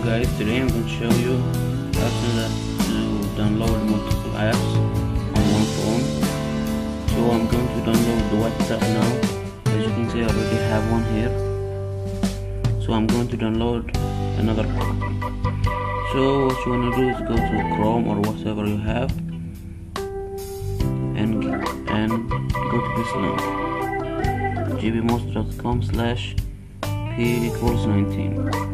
guys, today I'm going to show you how to download multiple apps on one phone. So I'm going to download the WhatsApp now. As you can see, I already have one here. So I'm going to download another copy. So what you want to do is go to Chrome or whatever you have and go to this link, gbmonster.com/p=19.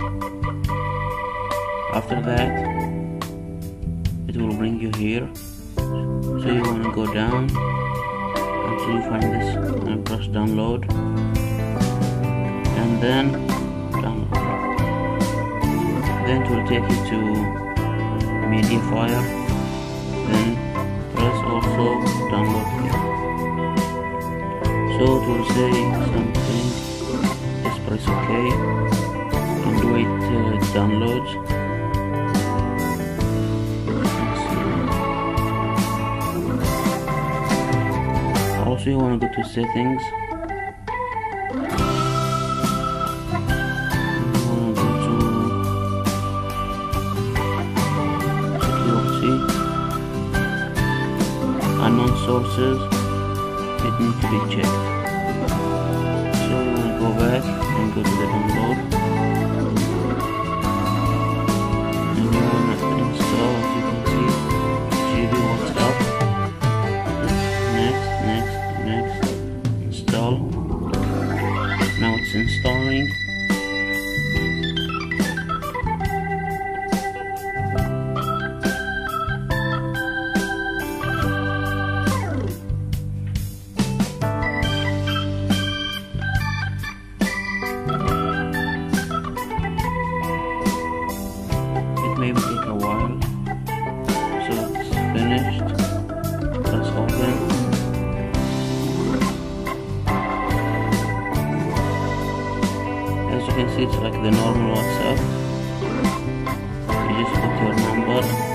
After that, it will bring you here. So you want to go down until you find this and press download, and then download. Then it will take you to Mediafire. Then press also download here. So it will say something. Just press OK and wait till it downloads. Also, you want to go to settings. You want to go to security, unknown sources. It needs to be checked. So you want to go back and go to the download, and you want to install, as you can see, GB WhatsApp. Next, install. Now it's installing. It may take a while. So it's finished. Press open. As you can see, it's like the normal WhatsApp. You just put your number